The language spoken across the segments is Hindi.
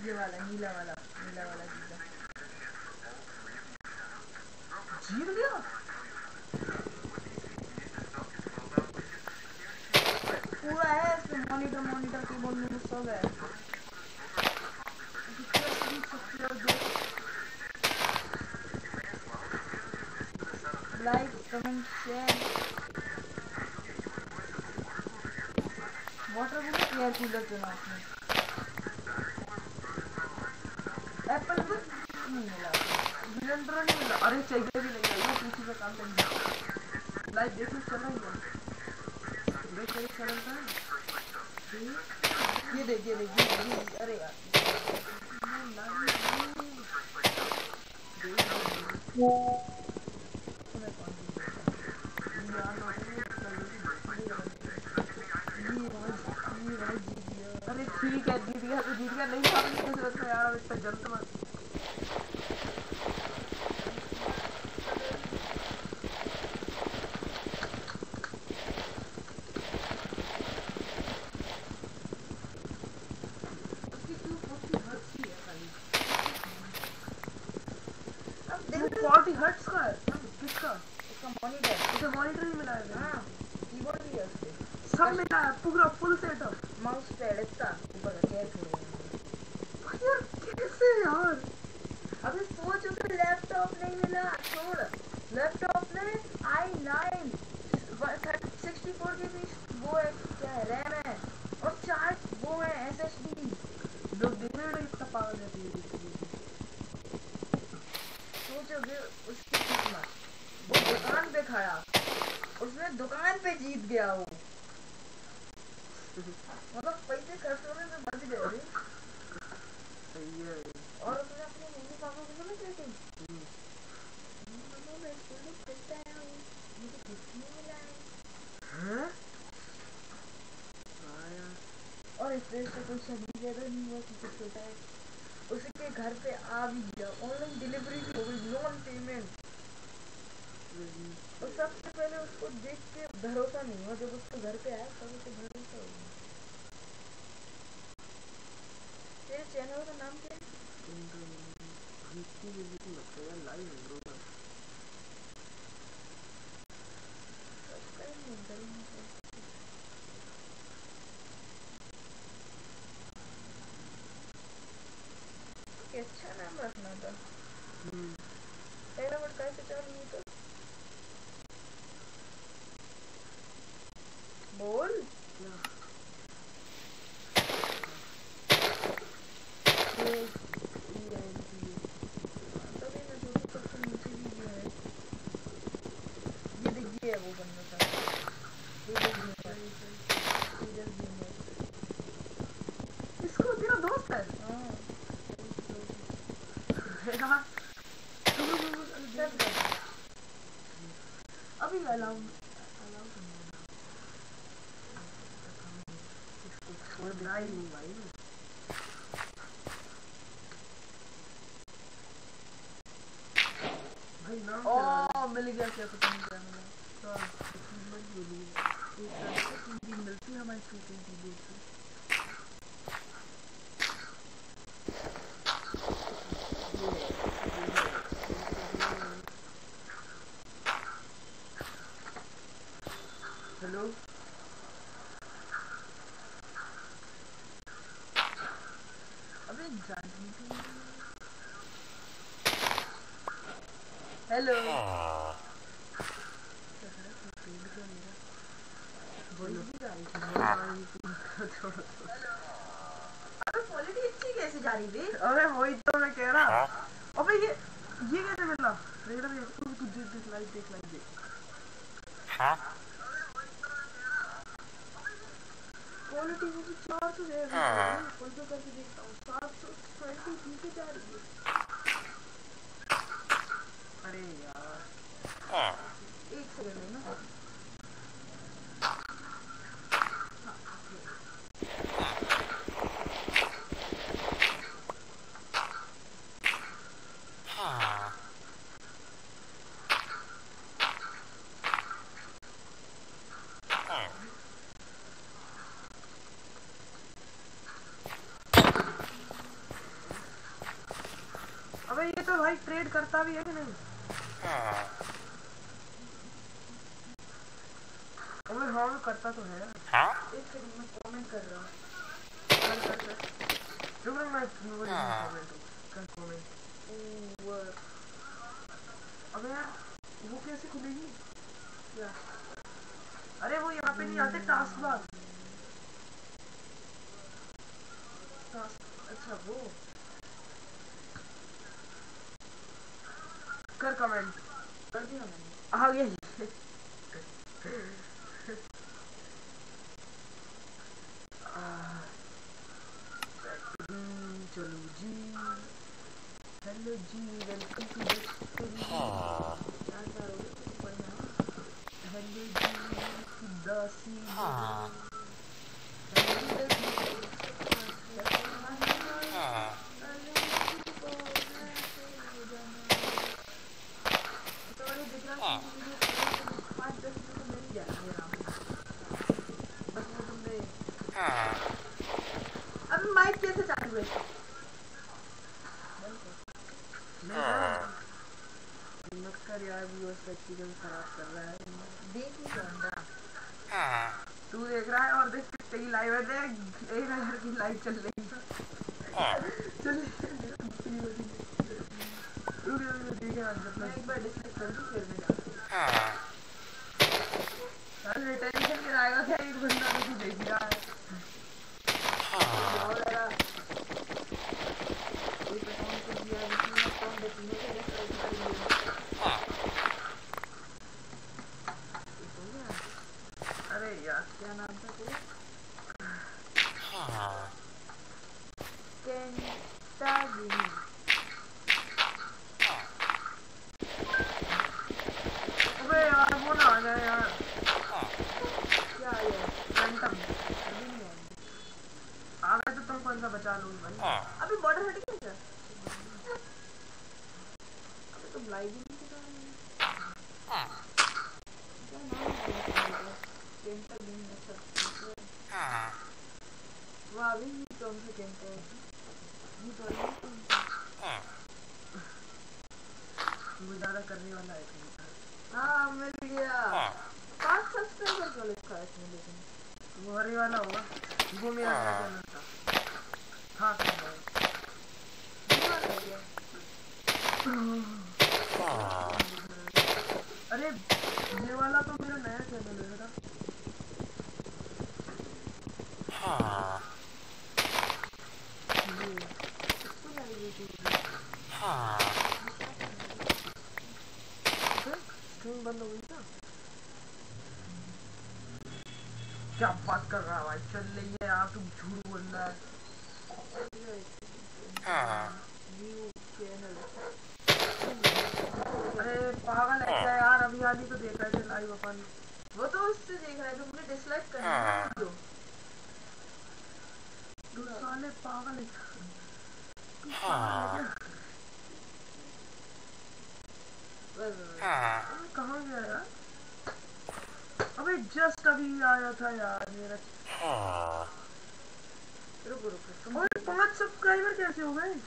ये वाला नीला वाला जीता। जीत गया पूरा है इसमें, मॉनिटर कीबोर्ड में सब है। Like comment share. Water cooler air cooler चुना आपने। एप्पल भी नहीं मिला, ब्लेंडर नहीं मिला। अरे चाहिए भी नहीं है, पीछे से काम लेंगे। लाइव देखो चल रहा है, देख रहे चल रहा है। ये देख अरे यार अरे ठीक है जीत गया तो जीत गया, नहीं था तो जरूरत है यार, इतना जल्द मत। हर्ट्स का है किसका? इसका मॉनिटर ही मिला है। हाँ कीबोर्ड भी है उसके, सब मिला है पूरा फुल सेटअप। माउस पैड इसका ऊपर केयर छोड़ यार, कैसे यार? अबे सोच, उसे लैपटॉप नहीं मिला, छोड़। लैपटॉप में i9 64 GB वो है, क्या है, रैम है और 4 वो है SSD। लोग देख रहे हैं इतना पागल है। सोचोगे उसकी किस्मत, वो दुकान पे खड़ा, उसने दुकान पे जीत गया वो। मतलब पैसे खर्च होने से बच गए रे। सही है। और उसने अपने मम्मी पापा को बोला क्या कि मम्मा मैं स्कूल में फर्स्ट आया हूँ, मुझे गिफ्ट नहीं मिला है। हैं? और इस वजह से कोई शादी ज्यादा नहीं हुआ कि कुछ होता है। उसके घर पे आ भी गया, ऑनलाइन डिलीवरी भी हो गई, लोन पेमेंट। और सबसे पहले उसको देख के भरोसा नहीं हुआ, जब उसको घर पे आया तब उसे भरोसा हो गया। तेरे चैनल का नाम क्या है? अच्छा नाम रखना था। पहला वर्ड कैसे चालू होता? बोल। तभी मैं सोचू सबसे नीचे भी ये है, ये देखिए है वो बनना था। इसको तेरा दोस्त है? हाँ अभी अलाउ छोड़ नहीं भाई। ओ मिल गया, क्या पता नहीं क्या मिला। तो मिलती है हमारी छोटी से। हेलो अबे हेलो अबे क्वालिटी अच्छी कैसे जा रही है? अरे वही तो मैं कह रहा। अबे ये कैसे मिला? तू देख लाइव क्वालिटी मुझे 400 है, कोई तो करके देखता हूँ। 720 नीचे जा रही है। अरे यार एक सेकंड है ना। वेट करता भी है कि नहीं? अबे हाँ मैं करता तो है। एक सेकंड में कमेंट कर रहा हूँ। रुक मैं कमेंट अबे यार वो कैसे खुलेगी क्या? अरे वो यहाँ पे नहीं आते टास्क बार। अच्छा वो कर कमेंट कर दिया मैंने। आ गया चलो जी हेलो जी वेलकम टू हेलो जी दासी अब माइक कैसे चालू है? नक्कर यार व्यूअर्स का चीज़ें खराब कर रहा है। देख नहीं रहा तू देख रहा है और देख कितने की लाइव है। देख 1000 की लाइव चल रही है। चल मैं एक बार डिस्कस कर दूं फिर मैं चल रिटेंशन गिराएगा क्या एक बंदा तो तू देख रहा है। और यार कोई परफॉर्म कर दिया इसमें कौन देखने के लिए अरे यार क्या नाम था तेरा? केंटागिनी अबे यार वो ना आ जाए यार। क्या ये फैंटम अभी नहीं है। आ गए तो तुम कौन सा बचा लो भाई। अभी बॉर्डर हट गया क्या? अबे तुम लाइव ही नहीं दिखा रहे। क्या नाम है केंटागिनी अच्छा वो अभी नहीं कौन सा केंटागिनी ये तो वो ज़्यादा करने वाला है। हाँ मिल गया 5 सब्सक्राइबर का लिखा है इसमें लेकिन वो हरे वाला होगा। वो मेरा चैनल था। हाँ अरे ये वाला तो मेरा नया चैनल है बेटा। बंद हो गई क्या? क्या बात कर रहा है भाई? चल रही है यार तुम झूठ बोल रहा है। अरे पागल है क्या यार? अभी आदि तो देख रहे थे लाइव अपन। वो तो उससे देख रहे थे मुझे डिसलाइक करना है तो तू साले पागल है क्या? कहाँ गया यार? अबे जस्ट अभी आया था यार मेरा। रुको और 5 सब्सक्राइबर कैसे हो गए?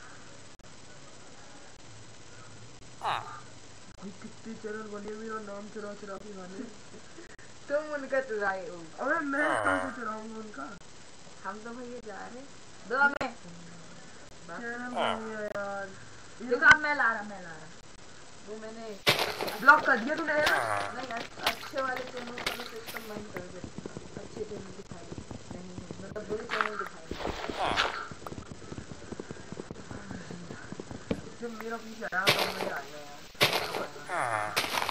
कितने चैनल बने हुए और नाम चुरा के खाने। तुम उनका चुराए हो। अबे मैं कहाँ से चुराऊंगा उनका? हम तो भैया जा रहे दो में चैनल यार। देखा मैं ला रहा वो मैंने ब्लॉक कर दिया तूने। नहीं अच्छे वाले चैनल का तो सिस्टम बंद कर दे। अच्छे चैनल दिखाए नहीं मतलब बुरे चैनल दिखाए। जब मेरा पीछे आया तो मजा आ गया यार।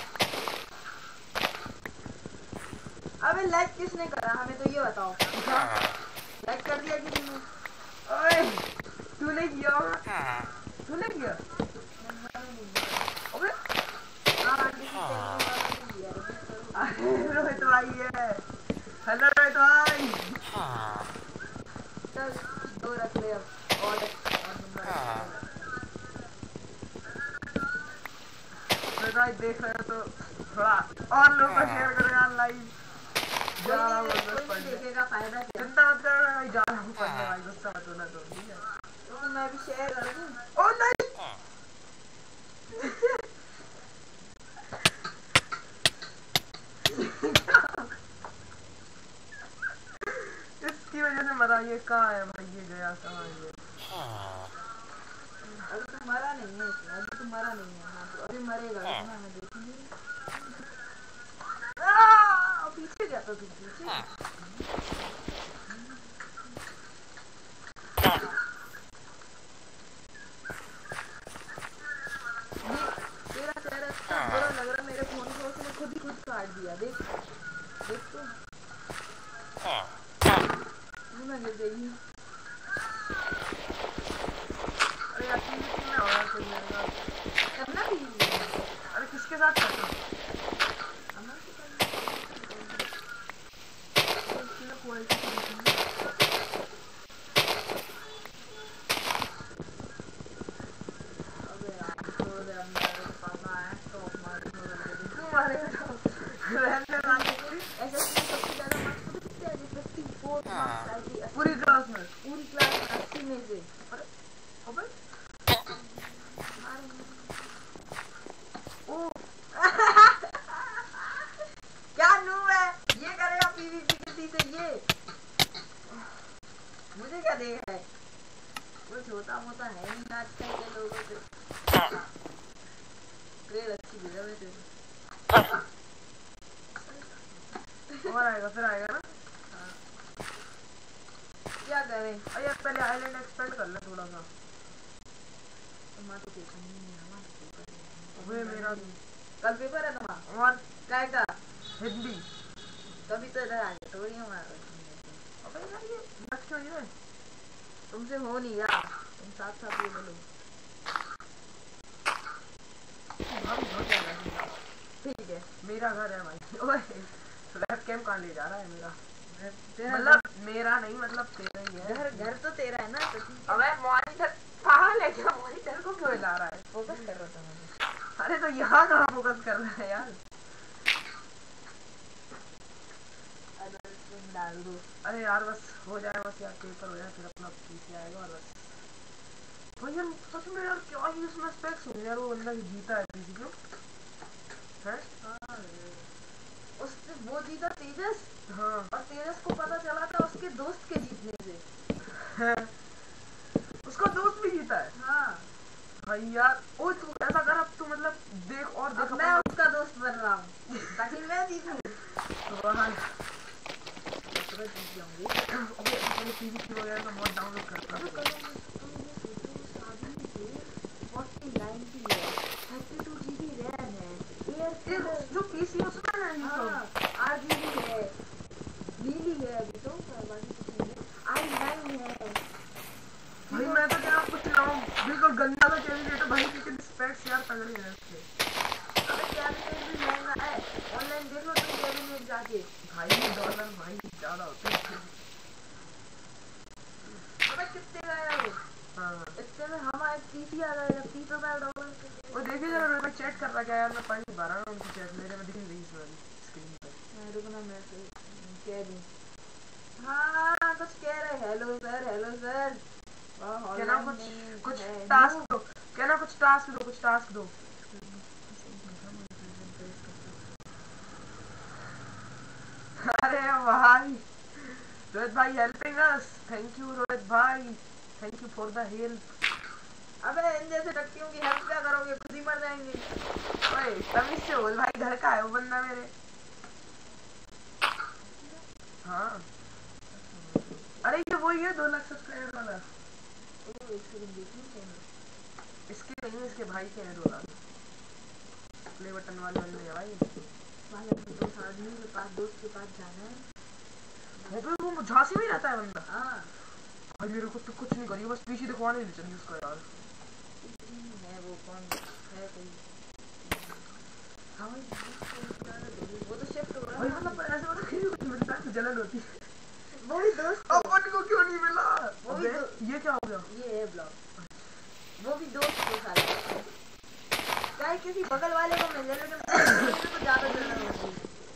अबे लाइक किसने करा हमें तो ये बताओ। लाइक कर दिया किसी ने? ओए तूने किया होगा। तूने किया? अबे रोहित भाई है। हेलो रोहित भाई। चल 2 रख ले अब और भाई देख रहे हो तो थोड़ा और लोगों को शेयर करो यार लाइव। जा रहा हूँ देखेगा फायदा क्या? चिंता मत करो भाई जा रहा हूँ पढ़ने भाई गुस्सा मत होना तो ठीक है। तो मैं भी शेयर कर दूँ। ओ नहीं ये कहाँ है भाई? ये गया कहाँ ये? अभी तो मरा नहीं है इसमें, अभी तो मरा नहीं है। हाँ तो अभी मरेगा इसमें, मैं देखूंगी। पीछे गया था तू, पीछे तेरा चेहरा इतना बुरा लग रहा मेरे फोन को, उसने खुद ही खुद काट दिया। देख देख तो मैं गिर गई। अरे यार PvP में हो रहा है करना भी अरे किसके साथ करना? पूरी क्लास में 80 में से। अबे ओ क्या नूब है ये, करेगा PvP किसी से ये? मुझे क्या देगा है? वो छोटा मोटा है नहीं आजकल के लोगों से। ट्रेल अच्छी भेजा मैं तेरे और आएगा, फिर आएगा ना? क्या करें? अरे पहले आइलैंड एक्सपेंड कर ले थोड़ा सा। तुम्हारा तो पेपर नहीं है, हमारा पेपर है। वे मेरा कल पेपर है तुम्हारा? और क्या का? हिंदी। कभी तो इधर आ गए थोड़ी हमारा। अबे यार ये बच क्यों ये? तुमसे हो नहीं यार, तुम साथ साथ ये बोलो। हम हो जाएगा। ठीक है मेरा घर है भाई। ओए फ्लैट कैंप कहाँ ले जा रहा है मेरा? मतलब मेरा नहीं, मतलब तेरा ही है। घर तो तेरा है ना, तो ठीक है। अबे मॉनिटर पागल है क्या? मॉनिटर को क्यों हिला रहा है? फोकस कर रहा था मैं। अरे तो यहाँ कहाँ फोकस कर रहा है यार? डाल दो। अरे यार बस हो जाए, बस यार पेपर हो जाए, फिर अपना पीसी आएगा और बस। भाई यार सच में यार क्या ही उसमें स्पेक्स होंगे यार, वो बंदा जीता है पीसी क्यों है? उससे वो जीता तेजस। हाँ और तेजस को पता चला था उसके दोस्त के जीतने से। उसका दोस्त भी जीता है। हाँ भाई यार ओ तू ऐसा कर, अब तू मतलब देख और देख। मैं उसका दोस्त बन रहा हूँ ताकि मैं जीतूं। जीत जाऊंगी। अबे पहले PvP वगैरह का मॉड डाउनलोड करता हूँ। 4090 है, 32 GB रैम है, जो PC उसमें है ये सब। 8 GB है, नीली है अभी तो, बाकी कुछ नहीं है। i9 है। भाई मैं तो क्या कुछ लाऊं, बिल्कुल गंदा सा कैलकुलेटर भाई, लेकिन स्पेक्स यार तगड़े हैं इसके। अबे कैलकुलेटर भी महंगा है, ऑनलाइन देख लो तुम कैबिनेट जाके। भाई डॉलर भाई ज्यादा होते हैं। अबे कितने का है वो? हाँ इतने में हमारा PC आ जाएगा $30,000। वो देखिए जरा, मैं चैट कर रहा क्या यार, मैं पढ़ नहीं पा रहा हूँ उनकी चैट, मेरे में दिख नहीं रही इस वाली स्क्रीन पर। रुकना मैं कह दूं। हाँ कुछ कह रहे, हेलो सर हेलो सर। कहना कुछ टास्क दो, कहना कुछ टास्क दो, कुछ टास्क दो। अरे भाई रोहित भाई helping us, thank you Rohit भाई, thank you for the help. अबे इन जैसे व्यक्तियों की हेल्प क्या करोगे, खुद ही मर जाएंगे। ओए तमीज से बोल भाई, घर का है वो बंदा मेरे। हाँ अरे ये वही है 2 लाख सब्सक्राइबर वाला। इसके नहीं, इसके भाई के हैं 2 लाख। प्ले बटन वाले बंदे हैं भाई। दोस्त आदमी के पास, दोस्त के पास जाना है। वो झांसी में रहता है बंदा। हाँ भाई मेरे को तो कुछ नहीं करिए, बस पीछे दिखवाने नहीं चाहिए उसको यार। है वो कौन है कोई? हाँ वो तो शिफ्ट हो रहा है। भाई मतलब ऐसे मतलब कि कुछ मिलता है तो जलन होती है। वो भी दोस्त अपन को क्यों नहीं मिला? वो भी ये क्या हो गया? ये है ब्लॉग। वो भी दोस्त के साथ, चाहे किसी बगल वाले को मिल जाए, लेकिन तो ज्यादा जलन होती है।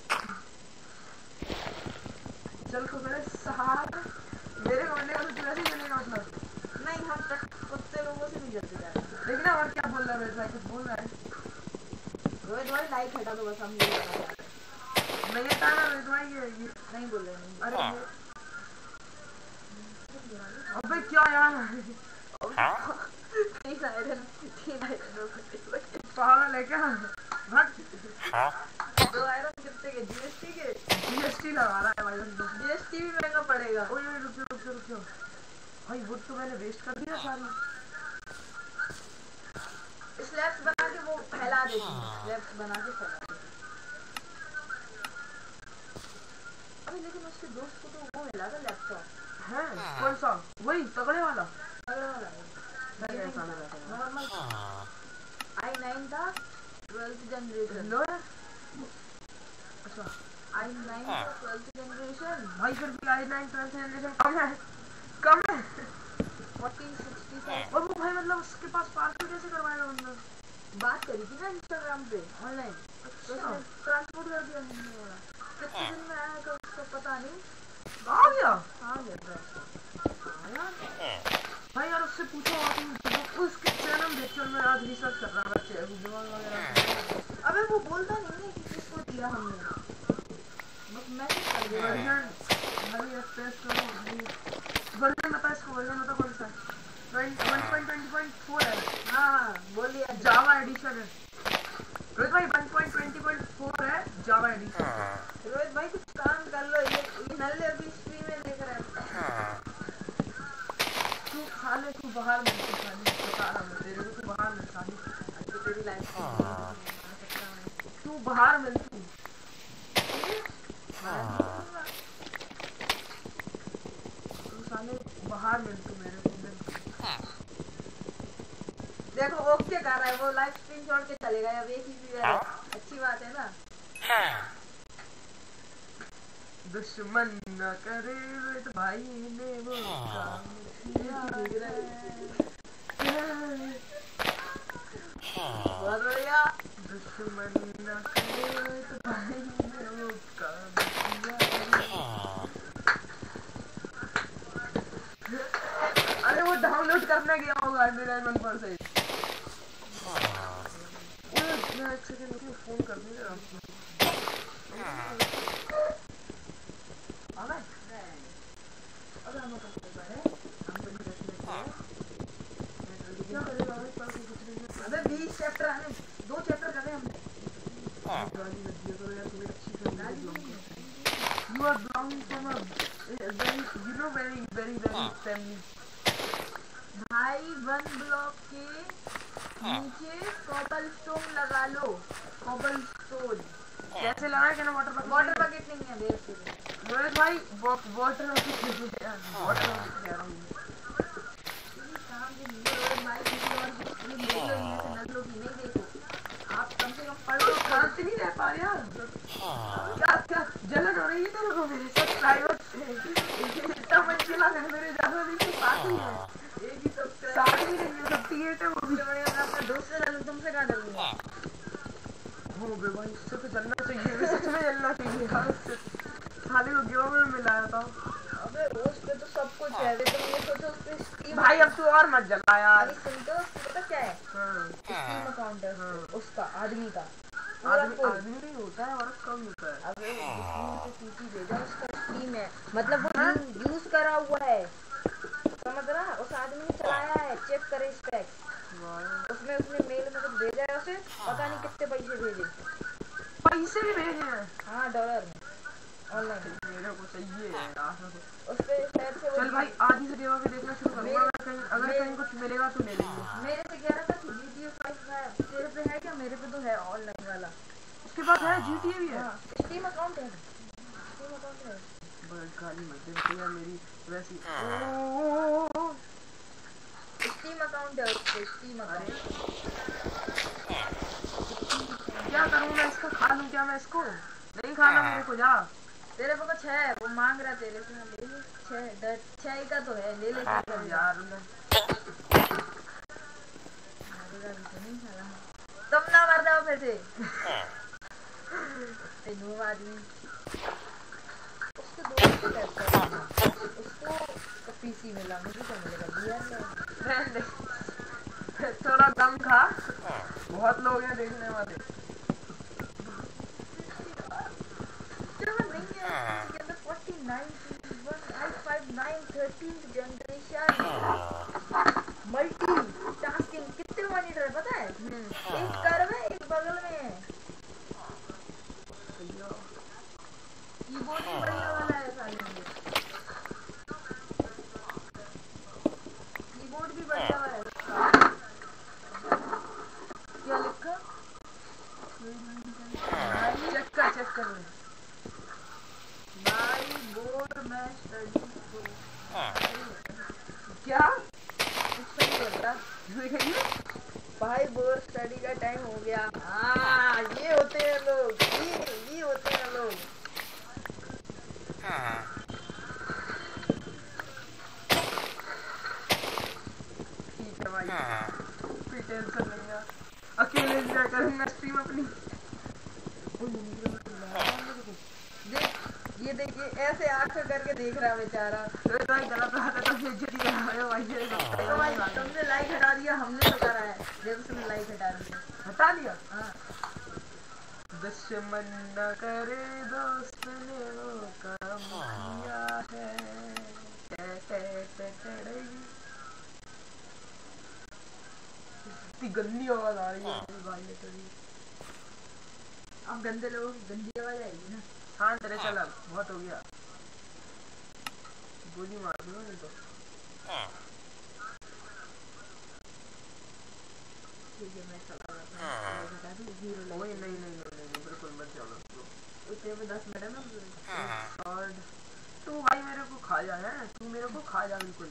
चल को मेरे सहारा मेरे को मिलने का तो वैसे ही मिलेगा मतलब। नहीं हम कुत्ते लोगों से नहीं जलते जाते। देखना और क्या बोल रहा है रोहित भाई, कुछ बोल रहा है? रोहित भाई लाइक हटा दो बस, हम ये बता रहे हैं। नहीं था ना रोहित भाई, ये नहीं बोल रहे नहीं। अरे ये अबे क्या यार तीन आयरन पागल है क्या? भाग। 2 आयरन कितने के? जीएसटी के? जीएसटी लगा रहा है भाई बंदा। जीएसटी भी महंगा पड़ेगा। ओए रुक जाओ भाई, वुड तो मैंने वेस्ट कर दिया सारी। स्लैब्स बना के वो फैला देती है, स्लैब्स बना के फैला देती है। अबे लेकिन उसके दोस्त को तो वो मिला था लैपटॉप। है कौन सा? वही तगड़े वाला? तगड़ा वाला नॉर्मल i9 था 12th जनरेशन। लो अच्छा i9 था 12th जनरेशन। भाई फिर भी i9 12th जनरेशन कम है 4067। और वो भाई मतलब उसके पास पार्सल कैसे करवाएगा बंदा? बात करी थी ना इंस्टाग्राम पे ऑनलाइन, तो उसने ट्रांसपोर्ट कर दिया हमने वाला। कितने दिन में आया था उसका पता नहीं। आ गया भाई यार, उससे पूछो उसके चैनल देख कर मैं आज रिसर्च कर रहा बच्चे वगैरह। अबे वो बोलता नहीं है कि किसको दिया हमने, बस मैसेज कर दिया। भाई एफपीएस करो भाई। वर्जन बता इसको, वर्जन बता कौन सा है? 1.20.4 है। हाँ बोलिए। जावा एडिशन है रोहित भाई, 1.20.4 है जावा एडिशन। रोहित भाई कुछ काम कर लो, ये नल्ले अभी स्ट्रीम में देख रहे हैं। तू साले तू बाहर मिल साले, बता रहा मैं तेरे को, तू बाहर मिल साले। तो तेरी लाइफ तू बाहर मिल तू साले बाहर मिल तू मेरे को मिल। देखो ओके कर रहा है वो, लाइव स्ट्रीम छोड़ के चलेगा। अब एक ही चीज है, अच्छी बात है ना। दुश्मन न करे रोहित भाई ने वो काम किया बहुत बढ़िया। दुश्मन न करे रोहित भाई ने वो काम किया। अरे वो डाउनलोड करने गया होगा 99%। मैं एक सेकंड रुको, फोन कर दूंगा आपको। अबे हम तो है, हम तो नहीं रखते हैं। क्या करेगा भाई, पर कुछ नहीं। अबे 20 चैप्टर आने, 2 चैप्टर कर रहे हैं हमने। गाली मत दिया करो यार, तुम्हें अच्छी family. You are belonging from a very, you know, very family. भाई 1 ब्लॉक के नीचे कॉबलस्टोन लगा लो। कॉबलस्टोन कैसे लगाए क्या ना? वाटर बकेट नहीं है देर से। रोहित भाई वाटर बकेट यार, वाटर बकेट कह रहा हूँ। काम के लिए रोहित भाई किसी और की स्क्रीन देख लो, इनमें से नगलों की नहीं देखो। आप कम से कम पढ़ लो। शांति नहीं रह पा रही यार। क्या जलन हो रही है तेरे को मेरे सब्सक्राइबर से? इतना मत चिल्ला कर, मेरे ज्यादा नहीं तो साथ ही है। एक ही सब्सक्राइब साथ ही नहीं है, सब टीएट है वो भी। मैं अपने दोस्त से लड़ूं, तुमसे क्या डरूंगा? हो बे भाई, इससे तो जलना चाहिए, मैं सच में जलना चाहिए यार। उससे साले को गिव में मिलाया था। अबे उस पे तो सब कुछ है, तुम ये सोचो उस पे स्टीम। भाई अब तू और मत जला यार। अरे सुन तो, पता क्या है? स्टीम अकाउंट है उसका, आदमी का। आदमी नहीं होता है और कम होता है। अबे सीसी भेजा, उसका स्टीम है, मतलब वो यूज करा हुआ है, समझ रहा? उस आदमी ने चलाया है, चेक करे स्पेक्स। उसमें उसने मेल में कुछ भेजा है उसे, पता नहीं कितने पैसे भेजे। पैसे भी भेजे हैं? हाँ डॉलर में ऑनलाइन। मेरे को चाहिए यार। उस पे शायद से चल भाई आधी से देवा के देखना शुरू करूंगा। अगर कहीं कुछ मिलेगा तो ले लेंगे। मेरे से कह रहा था कि GTA 5 है, तेरे पे है क्या? मेरे पे तो है ऑनलाइन वाला। उसके पास है GTA भी है। स्टीम अकाउंट है, स्टीम अकाउंट है। गाली मत दे यार मेरी वैसी। स्टीम अकाउंट है उसके, स्टीम अकाउंट। क्या करूँ मैं इसका? खा लूँ क्या मैं इसको? नहीं खाना मेरे को, जा। तेरे को कुछ है, वो मांग रहा तेरे से, ले ले। 6 का तो है, ले ले यार। तुम ना मर जाओ फिर से। आदमी उसके दोस्त को उसको पीसी मिला, मुझे क्या मिलेगा? थोड़ा दम खा, बहुत लोग हैं देखने वाले। नहीं है 49 1 5 9 30 15th जनरेशन मल्टी टास्किंग। कितने मॉनिटर है पता है? एक कर्व है, एक बगल में है। कीबोर्ड भी बढ़िया वाला है साले में। कीबोर्ड भी बढ़िया वाला है। क्या लिखा? चेक कर ले। भाई बोर्ड में स्टडी क्या सही बोल रहा भाई, बोर्ड स्टडी का टाइम हो गया। ये होते हैं लोग, ये होते हैं लोग। ठीक है भाई, कोई टेंशन नहीं है। अकेले एंजॉय करूंगा स्ट्रीम अपनी। ये देखिए ऐसे आंख करके देख रहा बेचारा। तो भाई गलत बात है, तो बेइज्जती कर रहे हो भाई। तो भाई तुमने लाइक हटा दिया, हमने तो करा है। देखो तुमने लाइक हटा दिया। हटा दिया? हाँ। दुश्मन न करे दोस्त ने वो काम किया है। इतनी गंदी आवाज आ रही है भाई। अब गंदे लोगों की गंदी आवाज आएगी ना। हाँ तेरे चल, अब बहुत हो गया। गोली मार दो नहीं तो। ठीक है मैं चला जाता हूँ। नहीं नहीं नहीं नहीं बिल्कुल मत चलो। उतने में 10 मिनट है ना। और तू भाई मेरे को खा जा है, तू मेरे को खा जा बिल्कुल।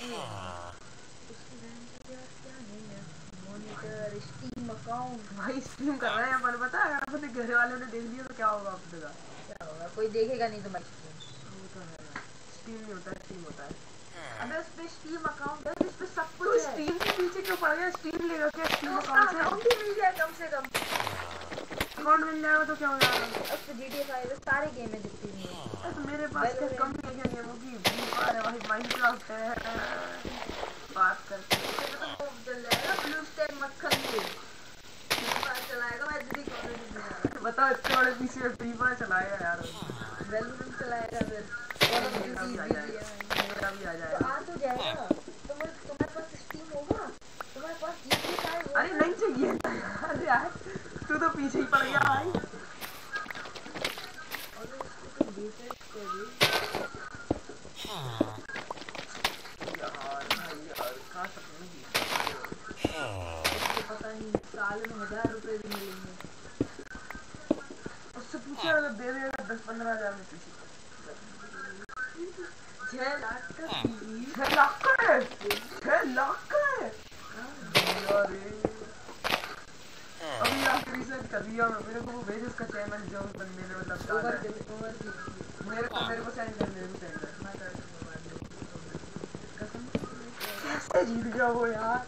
मॉनिटर स्टीम अकाउंट भाई स्ट्रीम कर रहे हैं अपन, पता है अगर अपने घर वालों ने देख लिया तो क्या होगा अपने का? क्या होगा? कोई देखेगा नहीं तुम्हारी स्ट्रीम। वो तो है, स्ट्रीम नहीं होता है, स्ट्रीम होता है। अबे उस पे स्टीम अकाउंट है जिस पे सब तो कुछ है। स्ट्रीम के पीछे क्यों पड़ गया? स्ट्रीम लेगा क्या स्ट्रीम उसका अकाउंट से? अकाउंट ही मिल जाए कम से कम। अकाउंट मिल जाएगा तो क्या हो जाएगा? उस पे GTA 5 है, सारे गेम है जितने भी हैं। तो मेरे पास क्या कम है क्या गेमों की? फ्री फायर है भाई, माइनक्राफ्ट है। बात करते हैं तो चल जाएगा ब्लू स्टैक मक्खन से। फ्री फायर चलाएगा मैं दीदी कॉलेज में। बताओ इतने बड़े पीसी में फ्री फायर चलाएगा यार? वेलोरेंट चलाएगा फिर। मेरा भी आ जाएगा। तो आ तो जाएगा। तुम्हारे पास स्टीम होगा, तुम्हारे पास GTA 5 होगा। अरे नहीं चाहिए अरे यार तू तो पीछे ही पड़ गया भाई। और उसको तो रिसर्च कर दे। यार कहाँ सपने की पता नहीं साल में 1000 रुपए भी मिलेंगे। उससे पूछे अगर दे देगा 10-15 हजार में पीछे 6 लाख का 6 लाख का है। 6 लाख का है अरे अभी आके रिसर्च कर लिया मैं। मेरे को वो भेज उसका चैनल जो बंदे ने मतलब डाला है। मेरे को सेंड कर, मेरे को सेंड कर। कैसे जीत गया वो यार?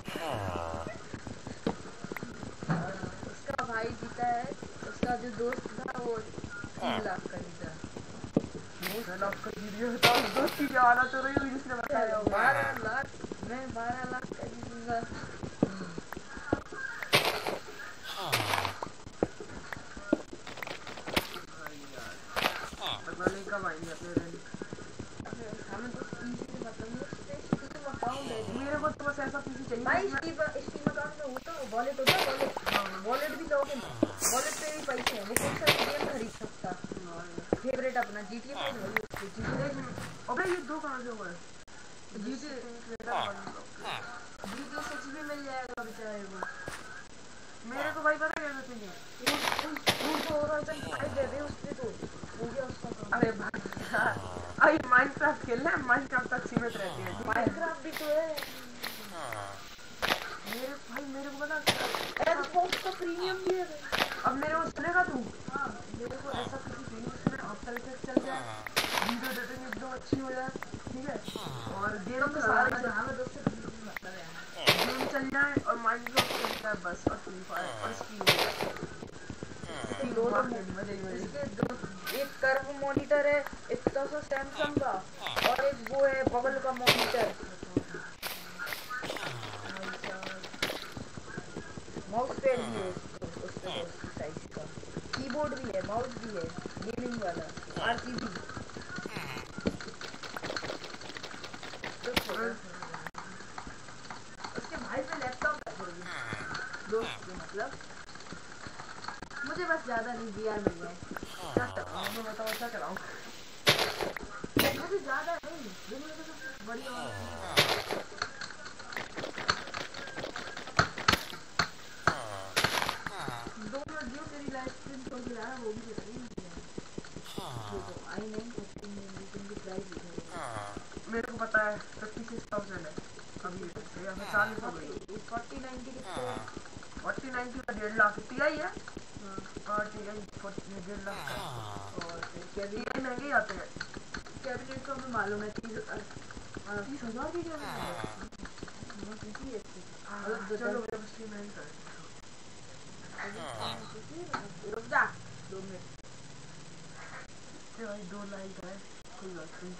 उसका भाई जीता है, उसका जो दोस्त था वो 3 लाख का जीता। 6 लाख का जीत गया था। उस दोस्त की क्या हालत हो रही होगी जिसने बताया होगा। 12 लाख, मैं 12 लाख का जीतूंगा। पता नहीं कब आएंगे अपने रेंट। हमें तो पीसी से मतलब नहीं, उस पे स्टीम अकाउंट है। मेरे को तो बस ऐसा पीसी चाहिए भाई जिसमें- स्टीम अकाउंट में होता है वॉलेट, होता है वॉलेट। वॉलेट भी लोगे ना, वॉलेट पे भी पैसे हैं, वो कौन सा गेम खरीद सकता। फेवरेट अपना GTA 5 वही उसके अबे ये दो कहाँ से हुआ है? GTA 6 भी मिल जाएगा बेचारे को। मेरे को भाई पता कैसे चाहिए? अरे भाई अरे माइनक्राफ्ट खेलना है, माइनक्राफ्ट तक सीमित रहती है। माइनक्राफ्ट भी तो है। मेरे भाई मेरे को पता एक्सबॉक्स का प्रीमियम भी है। अब मेरे को सुनेगा तू? हाँ मेरे को ऐसा किसी गेम में आफ्टर इफेक्ट चल जाए, वीडियो एडिटिंग एकदम अच्छी हो जाए, ठीक है, और गेम तो सारे हमें दोस्तों का मतलब है गेम चल जाए और माइनक्राफ्ट चल जाए बस, और फ्री फायर और स्ट्रीम हो जाए। इसके दो, एक कर्व मॉनिटर है, एक तो सैमसंग का, और एक वो है बबल का मॉनिटर। माउस पैड भी है उसके साइज का, कीबोर्ड भी है, माउस भी है, गेमिंग वाला RGB। मतलब मुझे बस ज्यादा नहीं VR मिल गए। क्या चलाऊं मैं बताओ क्या चलाऊं मुझे ज्यादा नहीं जो मेरे को सबसे बढ़िया वाला दो मिनट जो तेरी लाइव स्ट्रीम खोल के रहा वो भी तो सही नहीं है। देखो i9 13 जनरेशन की प्राइस लिखा है। मेरे को पता है 56,000 है अभी से या 40 हो गई 4090 कितने है? 4090 का 1.5 लाख TI है हाँ TI 1.5 लाख का और फिर कैबिनेट TI महंगे ही आते हैं कैबिनेट का हमें मालूम है 30,000 30,000 की क्या है चलो मेरे बस में नहीं करें रुक जा 2 मिनट भाई 2 लाइक है कोई बात नहीं